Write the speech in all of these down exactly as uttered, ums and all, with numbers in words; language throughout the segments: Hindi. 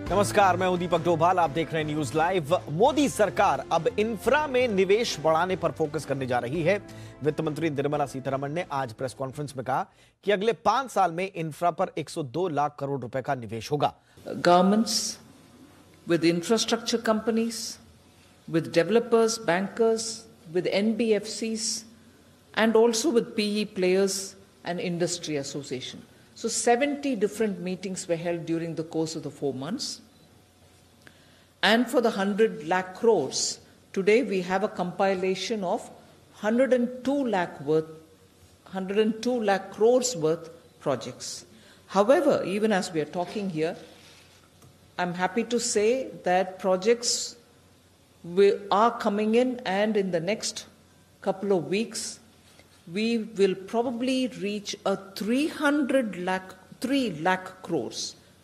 नमस्कार, मैं हूं दीपक डोभाल। आप देख रहे हैं न्यूज लाइव। मोदी सरकार अब इंफ्रा में निवेश बढ़ाने पर फोकस करने जा रही है। वित्त मंत्री निर्मला सीतारमण ने आज प्रेस कॉन्फ्रेंस में कहा कि अगले पांच साल में इंफ्रा पर एक सौ दो लाख करोड़ रुपए का निवेश होगा। Governments with infrastructure companies, with developers, bankers, with NBFCs and also with P E players and industry association. So seventy different meetings were held during the course of the four months. And for the one hundred lakh crores, today we have a compilation of one hundred two lakh worth, one hundred two lakh crores worth projects. However, even as we are talking here, I'm happy to say that projects we are coming in, and in the next couple of weeks, we will probably reach a three hundred lakh, three lakh crores.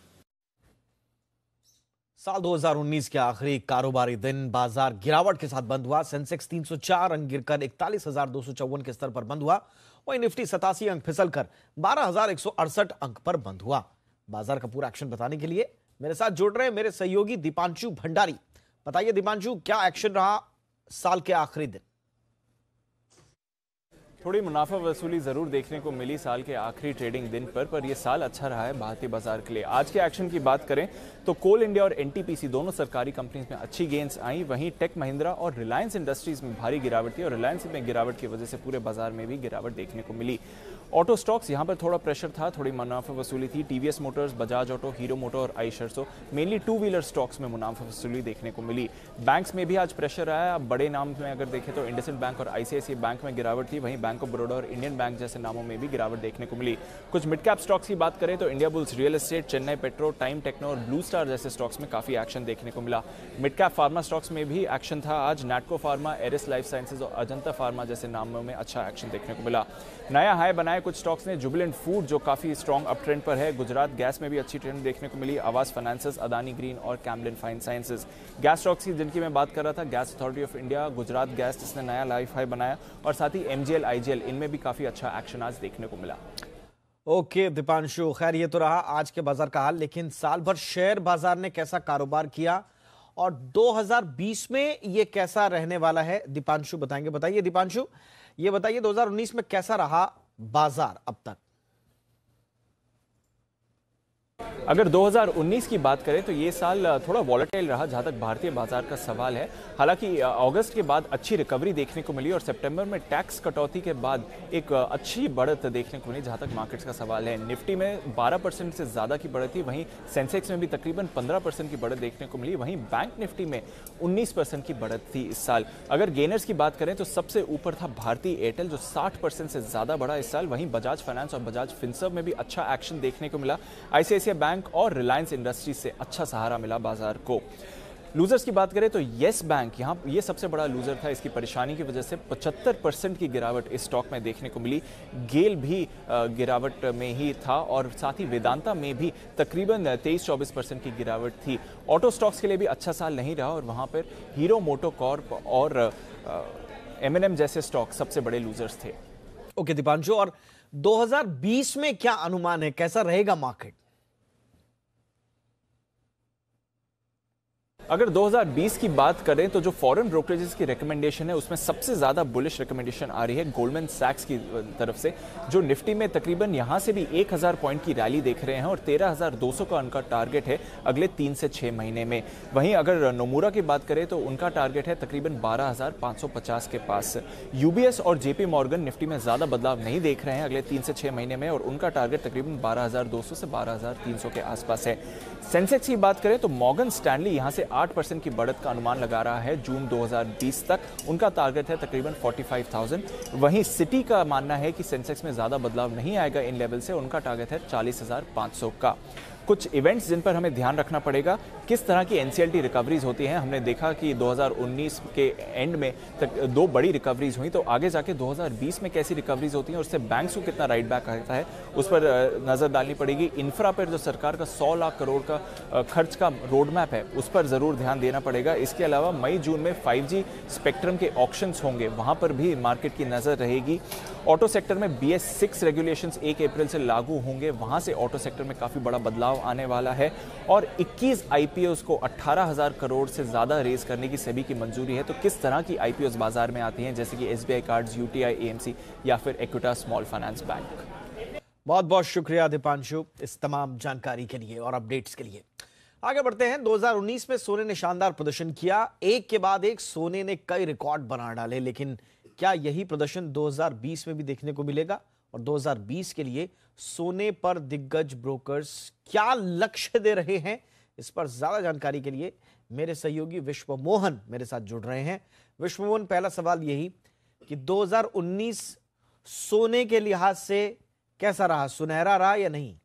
साल दो हज़ार उन्नीस के आखिरी कारोबारी दिन बाजार गिरावट के साथ बंद हुआ। सेंसेक्स तीन सौ चार अंक गिरकर इकतालीस हजार दो सौ चौवन के स्तर पर बंद हुआ। वहीं निफ्टी सतासी अंक फिसलकर बारह हजार एक सौ अड़सठ अंक पर बंद हुआ। बाजार का पूरा एक्शन बताने के लिए मेरे साथ जुड़ रहे मेरे सहयोगी दीपांशु भंडारी। बताइए दीपांशु, क्या एक्शन रहा साल के आखिरी दिन? थोड़ी मुनाफा वसूली जरूर देखने को मिली साल के आखिरी ट्रेडिंग दिन पर पर यह साल अच्छा रहा है भारतीय बाजार के लिए। आज के एक्शन की बात करें तो कोल इंडिया और एनटीपीसी दोनों सरकारी कंपनीज में अच्छी गेंस आई। वहीं टेक महिंद्रा और रिलायंस इंडस्ट्रीज में भारी गिरावट थी और रिलायंस में गिरावट की वजह से पूरे बाजार में भी गिरावट देखने को मिली। ऑटो स्टॉक्स यहां पर थोड़ा प्रेशर था, थोड़ी मुनाफा वसूली थी। TVS motors, Bajaj auto, Hero motor और आइशर्सो मेनली टू व्हीलर स्टॉक्स में मुनाफा वसूली देखने को मिली। बैंक्स में भी आज प्रेशर आया। बड़े नाम में अगर देखें तो इंडसइंड बैंक और आईसीआईसीआई बैंक में गिरावट थी। वहीं बैंक ऑफ बड़ौदा और इंडियन बैंक जैसे नामों में भी गिरावट देखने को मिली। कुछ मिड कैप स्टॉक्स की बात करें तो Indiabulls real estate, Chennai Petro, Time Techno और ब्लू स्टार जैसे स्टॉक्स में काफी एक्शन देखने को मिला। मिड कैप फार्मा स्टॉक्स में भी एक्शन था। आज Natco pharma, Eris life sciences और अजंता फार्मा जैसे नामों में अच्छा एक्शन देखने को मिला। नया हाई बनाए कुछ स्टॉक्स ने। जुबिलेंट फूड जो काफी स्ट्रॉन्ग अप ट्रेंड पर है। गुजरात गैस में भी अच्छी ट्रेंड देखने को मिली। आवास फाइनेंसेस, अदानी ग्रीन और Camlin fine sciences. Gas stocks की जिनकी मैं बात कर रहा था, gas authority of India, Gujarat gas जिसने नया लाइफ हाई बनाया, और साथ ही एमजीएल, आईजीएल, इनमें भी काफी अच्छा एक्शन आज देखने को मिला। ओके दीपांशु, खैर ये तो रहा आज के बाजार का हाल, लेकिन साल भर शेयर बाजार ने कैसा कारोबार किया और दो हज़ार बीस में ये कैसा रहने वाला है, दीपांशु बताएंगे। बताइए दीपांशु, ये बताइए दो हज़ार उन्नीस में कैसा रहा बाजार अब तक? अगर दो हज़ार उन्नीस की बात करें तो ये साल थोड़ा वॉलेटाइल रहा जहां तक भारतीय बाजार का सवाल है। हालांकि अगस्त के बाद अच्छी रिकवरी देखने को मिली और सितंबर में टैक्स कटौती के बाद एक अच्छी बढ़त देखने को मिली जहां तक मार्केट्स का सवाल है। निफ्टी में बारह परसेंट से ज्यादा की बढ़त थी। वहीं सेंसेक्स में भी तकरीबन पंद्रह परसेंट की बढ़त देखने को मिली। वहीं बैंक निफ्टी में उन्नीस परसेंट की बढ़त थी इस साल। अगर गेनर्स की बात करें तो सबसे ऊपर था भारतीय एयरटेल जो साठ परसेंट से ज्यादा बढ़ा इस साल। वहीं बजाज फाइनेंस और बजाज फिनसर्व में भी अच्छा एक्शन देखने को मिला। आईसीआईसीआई बैंक और रिलायंस इंडस्ट्रीज से अच्छा सहारा मिला बाजार को। लूजर्स की बात करें तो येस बैंक यहां ये सबसे बड़ा लूजर था। इसकी परेशानी की वजह से पचहत्तर परसेंट की गिरावट इस स्टॉक में देखने को मिली। गेल भी गिरावट में ही था और साथ ही वेदांता में भी तकरीबन तेईस चौबीस परसेंट की गिरावट थी। ऑटो स्टॉक्स के लिए भी अच्छा साल नहीं रहा और वहां पर हीरो मोटोकॉर्प और एमएनएम जैसे स्टॉक सबसे बड़े लूजर्स थे। ओके दीपांशु, और दो हज़ार बीस में क्या अनुमान है, कैसा रहेगा मार्केट? अगर दो हज़ार बीस की बात करें तो जो फॉरेन ब्रोकरेजेस की रिकमेंडेशन है उसमें सबसे ज्यादा बुलिश रिकमेंडेशन आ रही है गोल्डमैन सैक्स की तरफ से, जो निफ्टी में तकरीबन यहां से भी एक हज़ार पॉइंट की रैली देख रहे हैं और तेरह हज़ार दो सौ का उनका टारगेट है अगले तीन से छह महीने में। वहीं अगर नोमुरा की बात करें तो उनका टारगेट है तकरीबन बारह हज़ार पाँच सौ पचास के पास। यूबीएस और जेपी मॉर्गन निफ्टी में ज्यादा बदलाव नहीं देख रहे हैं अगले तीन से छह महीने में और उनका टारगेट तकरीबन बारह हज़ार दो सौ से बारह हज़ार तीन सौ के आसपास है। सेंसेक्स की बात करें तो मॉर्गन स्टैनली यहां से आठ परसेंट की बढ़त का अनुमान लगा रहा है जून दो हज़ार बीस तक। उनका टारगेट है तकरीबन पैंतालीस हज़ार। वहीं सिटी का मानना है कि सेंसेक्स में ज्यादा बदलाव नहीं आएगा इन लेवल से, उनका टारगेट है चालीस हज़ार पाँच सौ का। कुछ इवेंट्स जिन पर हमें ध्यान रखना पड़ेगा, किस तरह की एनसीएलटी रिकवरीज होती हैं। हमने देखा कि दो हज़ार उन्नीस के एंड में तक दो बड़ी रिकवरीज हुई, तो आगे जाके दो हज़ार बीस में कैसी रिकवरीज होती हैं और उससे बैंक्स को कितना राइट बैक आता है उस पर नजर डालनी पड़ेगी। इंफ्रा पर जो सरकार का सौ लाख करोड़ का खर्च का रोड मैप है उस पर जरूर ध्यान देना पड़ेगा। इसके अलावा मई जून में फाइव जी स्पेक्ट्रम के ऑक्शंस होंगे, वहां पर भी मार्केट की नजर रहेगी। ऑटो सेक्टर में बी एस सिक्स रेगुलेशंस एक अप्रैल से लागू होंगे, वहां से ऑटो सेक्टर में काफी बड़ा बदलाव बदलाव आने वाला है और इक्कीस आईपीओस को अठारह हज़ार करोड़ से ज़्यादा रेज करने की सेबी की मंजूरी है। तो किस तरह की आईपीओस बाजार में आती हैं, जैसे कि एसबीआई कार्ड्स, यूटीआई, एएमसी या फिर इक्विटा स्मॉल फाइनेंस बैंक। बहुत बहुत शुक्रिया दीपांशु इस तमाम जानकारी के लिए और अपडेट्स के लिए। आगे बढ़ते हैं। दो हज़ार उन्नीस में सोने ने शानदार प्रदर्शन किया, एक के बाद एक सोने ने कई रिकॉर्ड बना डाले, लेकिन क्या यही प्रदर्शन दो हज़ार बीस में भी देखने को मिलेगा? और दो हज़ार बीस के लिए सोने पर दिग्गज ब्रोकर्स क्या लक्ष्य दे रहे हैं, इस पर ज्यादा जानकारी के लिए मेरे सहयोगी विश्व मोहन मेरे साथ जुड़ रहे हैं। विश्व मोहन, पहला सवाल यही कि दो हज़ार उन्नीस सोने के लिहाज से कैसा रहा, सुनहरा रहा या नहीं?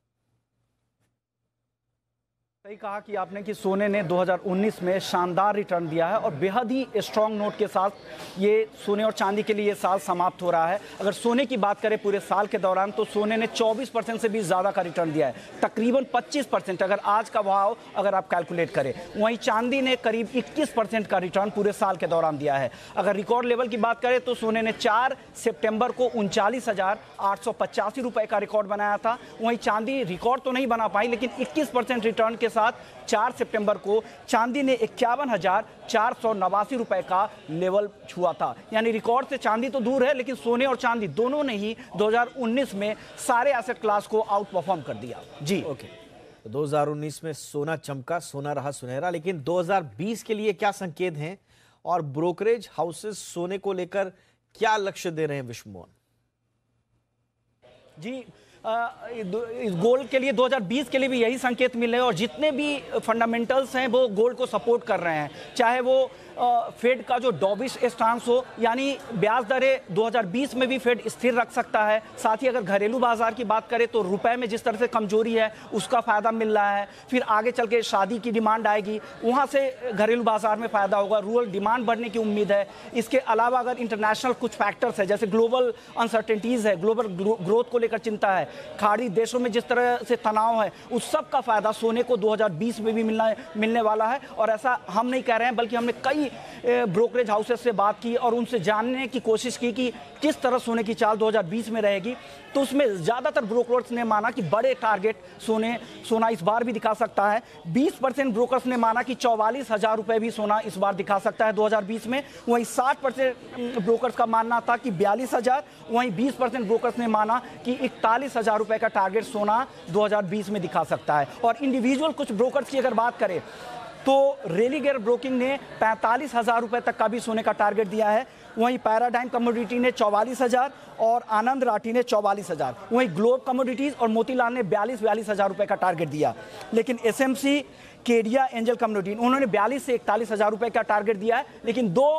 सही कहा कि आपने कि सोने ने दो हज़ार उन्नीस में शानदार रिटर्न दिया है और बेहद ही स्ट्रॉन्ग नोट के साथ ये सोने और चांदी के लिए ये साल समाप्त हो रहा है। अगर सोने की बात करें पूरे साल के दौरान तो सोने ने चौबीस परसेंट से भी ज़्यादा का रिटर्न दिया है, तकरीबन पच्चीस परसेंट अगर आज का भाव अगर आप कैलकुलेट करें। वहीं चांदी ने करीब इक्कीस परसेंट का रिटर्न पूरे साल के दौरान दिया है। अगर रिकॉर्ड लेवल की बात करें तो सोने ने चार सितंबर को उनचालीस हजार आठ सौ पचासी रुपए का रिकॉर्ड बनाया था। वहीं चांदी रिकॉर्ड तो नहीं बना पाई, लेकिन इक्कीस परसेंट रिटर्न के साथ चार सितंबर को चांदी ने इक्यावन हजार चार सौ नवासी रुपए का लेवल छुआ था। यानी रिकॉर्ड से चांदी तो दूर है, लेकिन सोने और चांदी दोनों ने ही दो हज़ार उन्नीस में सारे एसेट क्लास को आउट परफॉर्म कर दिया। जी ओके, तो दो हज़ार उन्नीस में सोना चमका, सोना रहा सुनहरा, लेकिन दो हज़ार बीस के लिए क्या संकेत हैं और ब्रोकरेज हाउसेस सोने को लेकर क्या लक्ष्य दे रहे हैं विश्व मोहन? जी इस गोल्ड के लिए दो हज़ार बीस के लिए भी यही संकेत मिल रहे हैं और जितने भी फंडामेंटल्स हैं वो गोल्ड को सपोर्ट कर रहे हैं। चाहे वो फेड का जो डॉबिश स्टांस हो, यानी ब्याज दरें दो हज़ार बीस में भी फेड स्थिर रख सकता है। साथ ही अगर घरेलू बाजार की बात करें तो रुपए में जिस तरह से कमजोरी है उसका फायदा मिल रहा है। फिर आगे चल के शादी की डिमांड आएगी, वहां से घरेलू बाजार में फायदा होगा, रूरल डिमांड बढ़ने की उम्मीद है। इसके अलावा अगर इंटरनेशनल कुछ फैक्टर्स है, जैसे ग्लोबल अनसर्टेनिटीज है, ग्लोबल ग्रोथ को लेकर चिंता है, खाड़ी देशों में जिस तरह से तनाव है, उस सब का फायदा सोने को दो हज़ार बीस में भी मिलना मिलने वाला है। और ऐसा हम नहीं कह रहे हैं, बल्कि हमने कई ब्रोकरेज हाउसेस से बात की और उनसे जानने की कोशिश की कि किस तरह सोने की चाल दो हज़ार बीस में रहेगी। तो उसमें ज्यादातर ब्रोकर्स ने माना कि बड़े टारगेट सोने सोना इस बार भी दिखा सकता है। बीस परसेंट ब्रोकर्स ने माना कि चौवालीस हजार रुपए भी सोना इस बार दिखा सकता है दो हज़ार बीस में। वहीं साठ परसेंट ब्रोकर्स का मानना था कि बयालीस हजार, वहीं बीस परसेंट ब्रोकर्स ने माना कि इकतालीस हजार रुपए का टारगेट सोना दो हज़ार बीस में दिखा सकता है। और इंडिविजुअल कुछ ब्रोकर्स की अगर बात करें तो रेलीगेयर ब्रोकिंग ने पैंतालीस हजार रुपए तक का भी सोने का टारगेट दिया है। वहीं पैराडाइम कमोडिटी ने चौवालीस हजार और आनंद राठी ने चौवालीस हजार। वहीं ग्लोब कमोडिटीज और मोतीलाल ने बयालीस बयालीस हजार रुपए का टारगेट दिया। लेकिन एसएमसी, केडिया, एंजल कमोडिटी उन्होंने बयालीस से इकतालीस हजार रुपए का टारगेट दिया है। लेकिन दो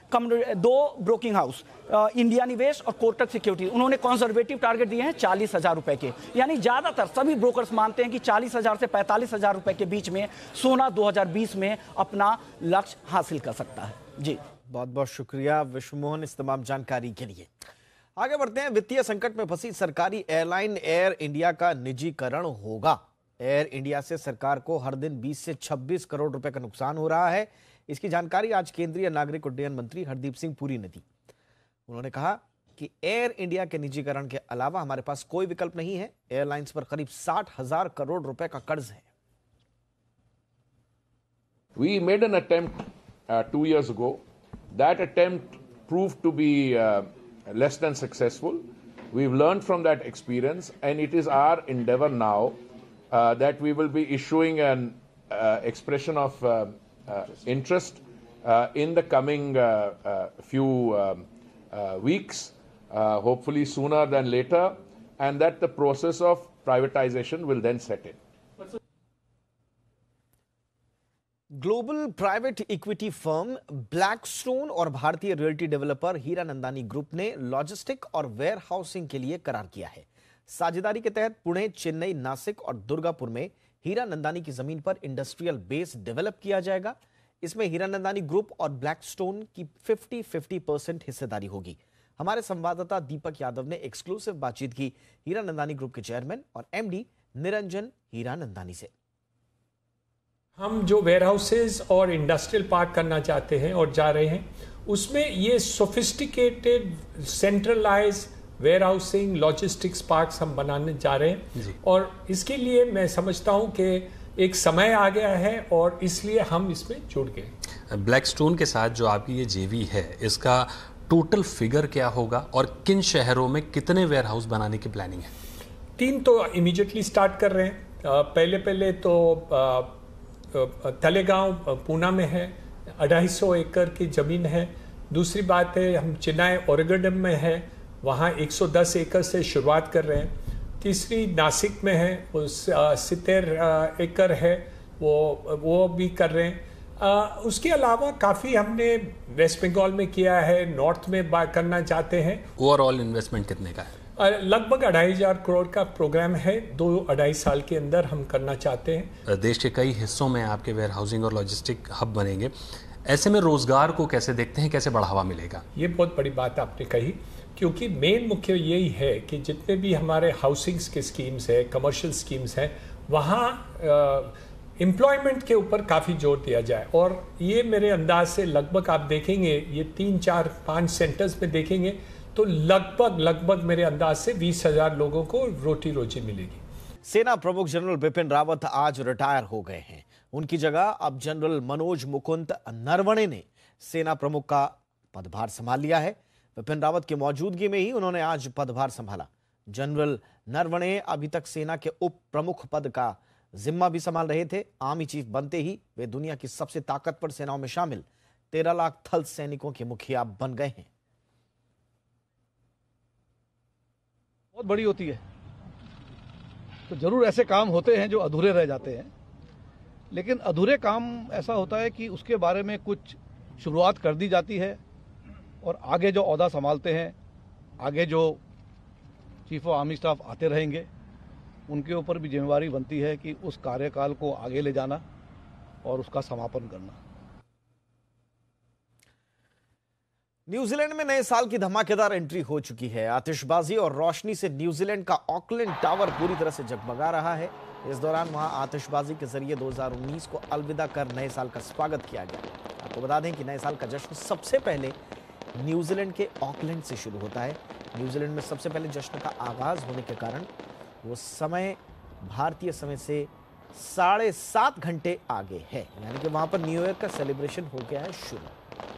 दो ब्रोकिंग हाउस, इंडिया निवेश और कोटक सिक्योरिटी, उन्होंने कंजर्वेटिव टारगेट दिए हैं चालीस हजार रुपए के। यानी ज्यादातर सभी ब्रोकर्स मानते हैं कि चालीस हजार से पैंतालीस हजार रुपए के बीच में सोना दो हज़ार बीस में अपना लक्ष्य हासिल कर सकता है। जी बहुत बहुत शुक्रिया विश्व मोहन इस तमाम जानकारी के लिए। आगे बढ़ते हैं। वित्तीय संकट में फंसी सरकारी एयरलाइन एयर इंडिया का निजीकरण होगा। एयर इंडिया से सरकार को हर दिन बीस से छब्बीस करोड़ रुपए का नुकसान हो रहा है। इसकी जानकारी आज केंद्रीय नागरिक उड्डयन मंत्री हरदीप सिंह पुरी ने दी। उन्होंने कहा कि एयर इंडिया के निजीकरण के अलावा हमारे पास कोई विकल्प नहीं है। एयरलाइंस पर करीब साठ हजार करोड़ रुपए का कर्ज है। We made an attempt uh, two years ago. That attempt proved to be uh, less than successful. We've learned from that experience, and it is our endeavor now uh, that we will be issuing an uh, expression of uh, uh, interest uh, in the coming uh, uh, few um, uh, weeks, uh, hopefully sooner than later, and that the process of privatization will then set in. Global private equity firm Blackstone और भारतीय realty developer Hiranandani group ने लॉजिस्टिक और वेयर हाउसिंग के लिए करार किया है। साझेदारी के तहत पुणे, चेन्नई, नासिक और दुर्गापुर में हीरा नंदानी की जमीन पर इंडस्ट्रियल बेस डेवलप किया जाएगा। इसमें हीरा नंदानी ग्रुप और ब्लैकस्टोन की पचास पचास परसेंट हिस्सेदारी होगी। हमारे संवाददाता दीपक यादव ने एक्सक्लूसिव बातचीत की हीरा नंदानी ग्रुप के चेयरमैन और एमडी निरंजन हीरा नंदानी से। हम जो वेयर हाउसेज और इंडस्ट्रियल पार्क करना चाहते हैं और जा रहे हैं, उसमें ये sophisticated centralize warehousing logistics parks हम बनाने जा रहे हैं, और इसके लिए मैं समझता हूं कि एक समय आ गया है और इसलिए हम इसमें जुड़ गए। ब्लैकस्टोन के साथ जो आपकी ये जेवी है, इसका टोटल फिगर क्या होगा और किन शहरों में कितने वेयर हाउस बनाने की प्लानिंग है? तीन तो इमीडिएटली स्टार्ट कर रहे हैं। पहले पहले तो तलेगांव पूना में है, अढ़ाई सौ एकड़ की ज़मीन है। दूसरी बात है हम चेन्नई ओरेगन में है, वहाँ एक सौ दस एकड़ से शुरुआत कर रहे हैं। तीसरी नासिक में है, वो सितर एकड़ है, वो वो भी कर रहे हैं। आ, उसके अलावा काफ़ी हमने वेस्ट बंगाल में किया है, नॉर्थ में करना चाहते हैं। ओवरऑल इन्वेस्टमेंट कितने का है? लगभग अढ़ाई हजार करोड़ का प्रोग्राम है, दो अढ़ाई साल के अंदर हम करना चाहते हैं। देश के कई हिस्सों में आपके वेयर हाउसिंग और लॉजिस्टिक हब बनेंगे, ऐसे में रोजगार को कैसे देखते हैं, कैसे बढ़ावा मिलेगा? ये बहुत बड़ी बात आपने कही, क्योंकि मेन मुख्य यही है कि जितने भी हमारे हाउसिंग के स्कीम्स है, कमर्शियल स्कीम्स हैं, वहाँ एम्प्लॉयमेंट के ऊपर काफ़ी जोर दिया जाए। और ये मेरे अंदाज से लगभग आप देखेंगे, ये तीन चार पाँच सेंटर्स में देखेंगे तो लगभग लगभग मेरे अंदाज से बीस हजार लोगों को रोटी रोजी मिलेगी। सेना प्रमुख जनरल बिपिन रावत आज रिटायर हो गए हैं। उनकी जगह अब जनरल मनोज मुकुंद नरवणे ने सेना प्रमुख का पदभार संभाल लिया है। बिपिन रावत की मौजूदगी में ही उन्होंने आज पदभार संभाला। जनरल नरवणे अभी तक सेना के उप प्रमुख पद का जिम्मा भी संभाल रहे थे। आर्मी चीफ बनते ही वे दुनिया की सबसे ताकतवर सेनाओं में शामिल तेरह लाख थल सैनिकों के मुखिया बन गए हैं। बहुत बड़ी होती है तो जरूर ऐसे काम होते हैं जो अधूरे रह जाते हैं, लेकिन अधूरे काम ऐसा होता है कि उसके बारे में कुछ शुरुआत कर दी जाती है और आगे जो ओहदा संभालते हैं, आगे जो चीफ ऑफ आर्मी स्टाफ आते रहेंगे, उनके ऊपर भी जिम्मेवारी बनती है कि उस कार्यकाल को आगे ले जाना और उसका समापन करना। न्यूजीलैंड में नए साल की धमाकेदार एंट्री हो चुकी है। आतिशबाजी और रोशनी से न्यूजीलैंड का ऑकलैंड टावर पूरी तरह से जगमगा रहा है। इस दौरान वहां आतिशबाजी के जरिए दो हज़ार उन्नीस को अलविदा कर नए साल का स्वागत किया गया। आपको बता दें कि नए साल का जश्न सबसे पहले न्यूजीलैंड के ऑकलैंड से शुरू होता है। न्यूजीलैंड में सबसे पहले जश्न का आगाज होने के कारण वो समय भारतीय समय से साढ़े सात घंटे आगे है, यानी कि वहां पर न्यू ईयर का सेलिब्रेशन हो गया है शुरू।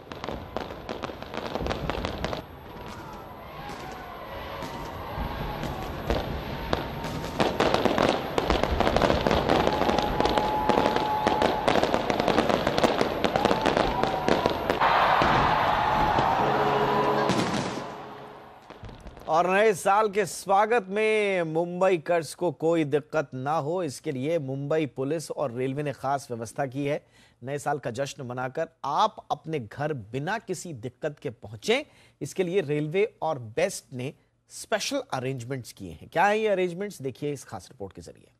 और नए साल के स्वागत में मुंबई कर्स को कोई दिक्कत ना हो, इसके लिए मुंबई पुलिस और रेलवे ने खास व्यवस्था की है। नए साल का जश्न मनाकर आप अपने घर बिना किसी दिक्कत के पहुंचे, इसके लिए रेलवे और बेस्ट ने स्पेशल अरेंजमेंट्स किए हैं। क्या है ये अरेंजमेंट्स, देखिए इस खास रिपोर्ट के जरिए।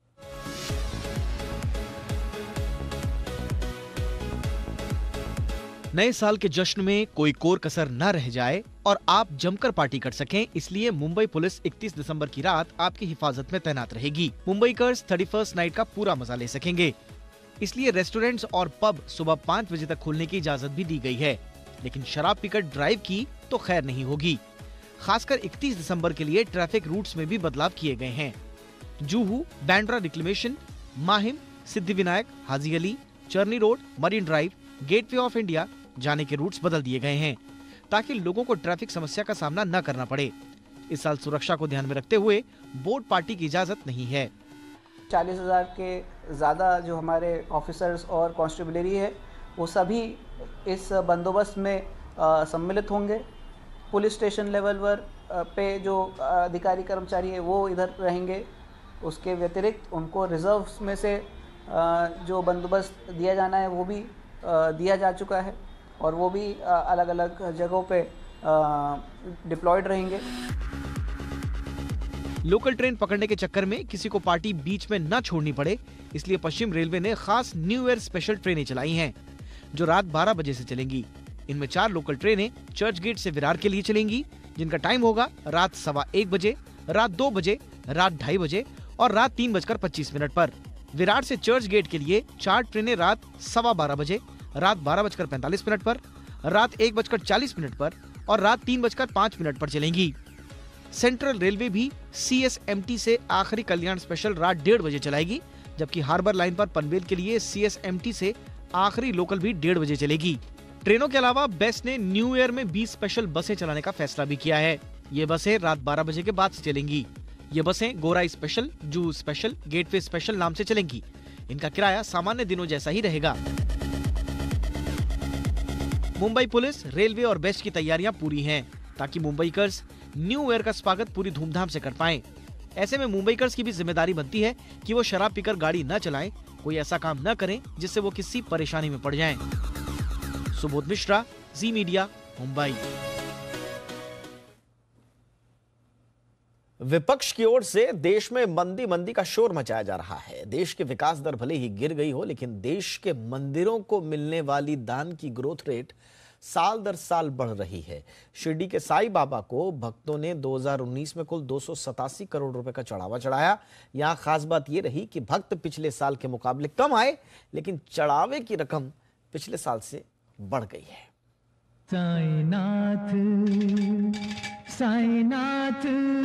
नए साल के जश्न में कोई कोर कसर न रह जाए और आप जमकर पार्टी कर सकें, इसलिए मुंबई पुलिस इकतीस दिसंबर की रात आपकी हिफाजत में तैनात रहेगी। मुंबईकर्स थर्टी फर्स्ट नाइट का पूरा मजा ले सकेंगे, इसलिए रेस्टोरेंट्स और पब सुबह पाँच बजे तक खोलने की इजाजत भी दी गई है, लेकिन शराब पीकर ड्राइव की तो खैर नहीं होगी। खासकर इकतीस दिसंबर के लिए ट्रैफिक रूट्स में भी बदलाव किए गए हैं। Juhu, Bandra reclamation, Mahim, Siddhivinayak, Haji Ali, Charni road, marine drive, gateway of India जाने के रूट्स बदल दिए गए हैं ताकि लोगों को ट्रैफिक समस्या का सामना न करना पड़े। इस साल सुरक्षा को ध्यान में रखते हुए बोट पार्टी की इजाजत नहीं है। चालीस हजार के ज़्यादा जो हमारे ऑफिसर्स और कांस्टेबलरी है वो सभी इस बंदोबस्त में सम्मिलित होंगे। पुलिस स्टेशन लेवल पर पे जो अधिकारी कर्मचारी है वो इधर रहेंगे। उसके व्यतिरिक्त उनको रिजर्व्स में से जो बंदोबस्त दिया जाना है वो भी दिया जा चुका है और वो भी अलग अलग जगहों पे डिप्लॉयड रहेंगे। लोकल ट्रेन पकड़ने के चक्कर में किसी को पार्टी बीच में न छोड़नी पड़े, इसलिए पश्चिम रेलवे ने खास न्यू ईयर स्पेशल ट्रेनें चलाई हैं जो रात बारह बजे से चलेंगी। इनमें चार लोकल ट्रेनें चर्च गेट से विरार के लिए चलेंगी, जिनका टाइम होगा रात सवा एक बजे, रात दो बजे, रात ढाई बजे और रात तीन बजकर पच्चीस मिनट पर। विरार से चर्च गेट के लिए चार ट्रेनें रात सवा बारह बजे, रात बारह बजकर पैंतालीस मिनट पर, रात एक बजकर चालीस मिनट पर और रात तीन बजकर पाँच मिनट पर चलेंगी। सेंट्रल रेलवे भी सी एस एम टी से आखिरी कल्याण स्पेशल रात डेढ़ बजे चलाएगी, जबकि हार्बर लाइन पर पनवेल के लिए सी एस एम टी से आखिरी लोकल भी डेढ़ बजे चलेगी। ट्रेनों के अलावा बेस्ट ने न्यू ईयर में बीस स्पेशल बसें चलाने का फैसला भी किया है। ये बसें रात बारह बजे के बाद से चलेंगी। ये बसें Gorai special, Juhu special, gateway special नाम से चलेंगी। इनका किराया सामान्य दिनों जैसा ही रहेगा। मुंबई पुलिस, रेलवे और बेस्ट की तैयारियां पूरी हैं ताकि मुंबईकर्स न्यू ईयर का स्वागत पूरी धूमधाम से कर पाएं। ऐसे में मुंबईकर्स की भी जिम्मेदारी बनती है कि वो शराब पीकर गाड़ी न चलाएं, कोई ऐसा काम न करें जिससे वो किसी परेशानी में पड़ जाएं। सुबोध मिश्रा, जी मीडिया, मुंबई। विपक्ष की ओर से देश में मंदी मंदी का शोर मचाया जा रहा है। देश की विकास दर भले ही गिर गई हो, लेकिन देश के मंदिरों को मिलने वाली दान की ग्रोथ रेट साल दर साल बढ़ रही है। शिरडी के साईं बाबा को भक्तों ने दो हज़ार उन्नीस में कुल दो सौ सतासी करोड़ रुपए का चढ़ावा चढ़ाया। यहाँ खास बात यह रही कि भक्त पिछले साल के मुकाबले कम आए, लेकिन चढ़ावे की रकम पिछले साल से बढ़ गई है। साईनाथ साईनाथ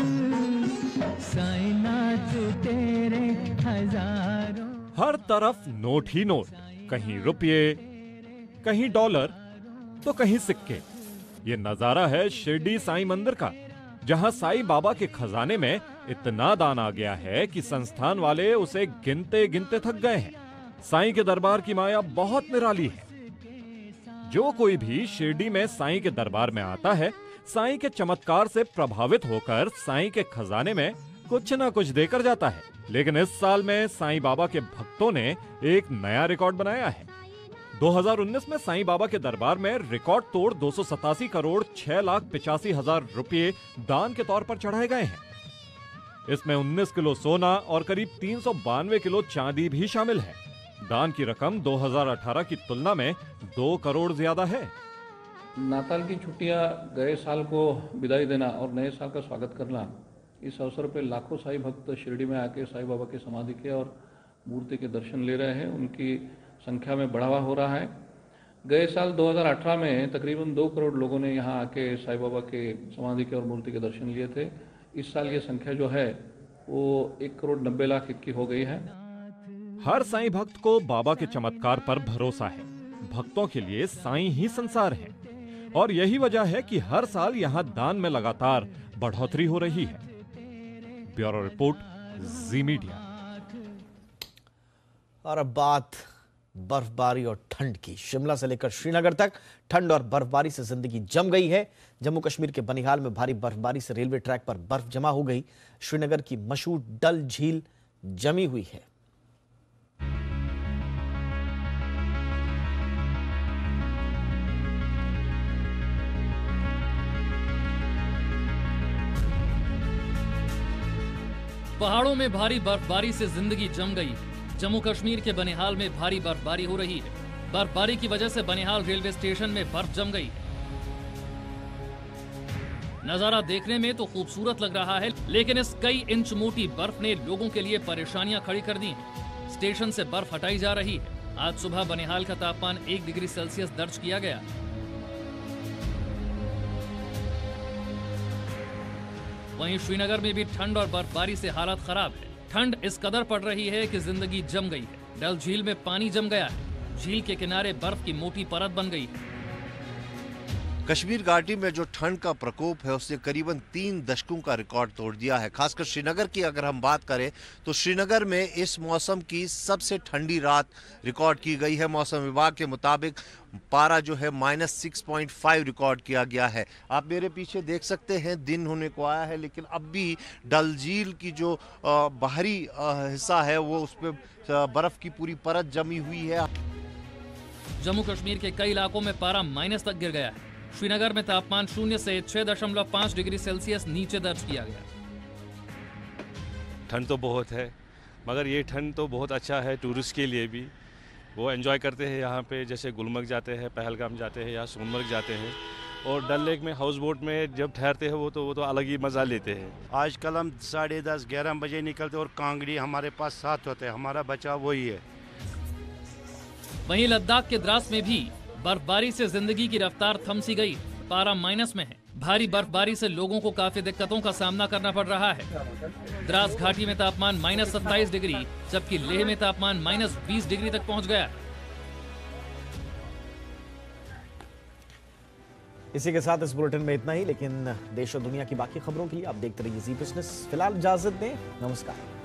साईनाथ तेरे हजारों। हर तरफ नोट ही नोट, कहीं रुपये, कहीं डॉलर तो कहीं सिक्के। ये नजारा है शिरडी साईं मंदिर का, जहां साईं बाबा के खजाने में इतना दान आ गया है कि संस्थान वाले उसे गिनते गिनते थक गए हैं। साईं के दरबार की माया बहुत निराली है। जो कोई भी शिरडी में साईं के दरबार में आता है, साईं के चमत्कार से प्रभावित होकर साईं के खजाने में कुछ न कुछ देकर जाता है। लेकिन इस साल में साईं बाबा के भक्तों ने एक नया रिकॉर्ड बनाया है। दो हज़ार उन्नीस में साईं बाबा के दरबार में रिकॉर्ड तोड़ दो सौ सतासी करोड़ छह लाख पिचासी हजार रुपये दान के तौर पर चढ़ाए गए हैं। इसमें उन्नीस किलो सोना और करीब तीन सौ बानवे किलो चांदी भी शामिल है। दान की रकम दो हज़ार अठारह की तुलना में दो करोड़ ज्यादा है। नाताल की छुट्टियां गए साल को विदाई देना और नए साल का स्वागत करना, इस अवसर पर लाखों साई भक्त शिरडी में आके साईं बाबा की समाधि के और मूर्ति के दर्शन ले रहे हैं। उनकी संख्या में बढ़ावा हो रहा है। गए साल दो हज़ार अठारह में तकरीबन दो करोड़ लोगों ने यहाँ आके साईं बाबा के समाधि के और मूर्ति के दर्शन लिए थे। इस साल ये संख्या जो है वो एक करोड़ नब्बे लाख इक्की हो गई है। हर साईं भक्त को बाबा के चमत्कार पर भरोसा है। भक्तों के लिए साईं ही संसार है और यही वजह है कि हर साल यहाँ दान में लगातार बढ़ोतरी हो रही है। Bureau report, Zee media. और अब बात बर्फबारी और ठंड की। शिमला से लेकर श्रीनगर तक ठंड और बर्फबारी से जिंदगी जम गई है। जम्मू कश्मीर के बनिहाल में भारी बर्फबारी से रेलवे ट्रैक पर बर्फ जमा हो गई। श्रीनगर की मशहूर डल झील जमी हुई है। पहाड़ों में भारी बर्फबारी से जिंदगी जम गई। जम्मू कश्मीर के बनिहाल में भारी बर्फबारी हो रही है। बर्फबारी की वजह से बनिहाल रेलवे स्टेशन में बर्फ जम गई है। नजारा देखने में तो खूबसूरत लग रहा है, लेकिन इस कई इंच मोटी बर्फ ने लोगों के लिए परेशानियां खड़ी कर दी हैं। स्टेशन से बर्फ हटाई जा रही है। आज सुबह बनिहाल का तापमान एक डिग्री सेल्सियस दर्ज किया गया। वहीं श्रीनगर में भी ठंड और बर्फबारी से हालत खराब है। ठंड इस कदर पड़ रही है कि जिंदगी जम गई है। डल झील में पानी जम गया है। झील के किनारे बर्फ की मोटी परत बन गई है। कश्मीर घाटी में जो ठंड का प्रकोप है उसने करीबन तीन दशकों का रिकॉर्ड तोड़ दिया है। खासकर श्रीनगर की अगर हम बात करें तो श्रीनगर में इस मौसम की सबसे ठंडी रात रिकॉर्ड की गई है। मौसम विभाग के मुताबिक पारा जो है minus six point five record किया गया है। आप मेरे पीछे देख सकते हैं दिन होने को आया है, लेकिन अब भी डल झील की जो बाहरी हिस्सा है वो उस पर बर्फ की पूरी परत जमी हुई है। जम्मू कश्मीर के कई इलाकों में पारा माइनस तक गिर गया है। श्रीनगर में तापमान शून्य से छह दशमलव पाँच डिग्री सेल्सियस नीचे दर्ज किया गया। ठंड तो बहुत है, मगर ये ठंड तो बहुत अच्छा है टूरिस्ट के लिए भी। वो एंजॉय करते हैं यहाँ पे, जैसे गुलमर्ग जाते हैं, पहलगाम जाते हैं या सोनमर्ग जाते हैं। और डल लेक में हाउस बोट में जब ठहरते हैं वो तो वो तो अलग ही मज़ा लेते हैं। आजकल हम साढ़े दस ग्यारह बजे निकलते और कांगड़ी हमारे पास साथ होते हैं। हमारा बचाव वही है। वहीं लद्दाख के द्रास में भी बर्फबारी से जिंदगी की रफ्तार थम सी गई। पारा माइनस में है। भारी बर्फबारी से लोगों को काफी दिक्कतों का सामना करना पड़ रहा है। द्रास घाटी में तापमान माइनस सत्ताईस डिग्री, जबकि लेह में तापमान माइनस बीस डिग्री तक पहुंच गया है। इसी के साथ इस बुलेटिन में इतना ही, लेकिन देश और दुनिया की बाकी खबरों के लिए आप देखते रहिए जी बिजनेस। फिलहाल इजाजत दें, नमस्कार।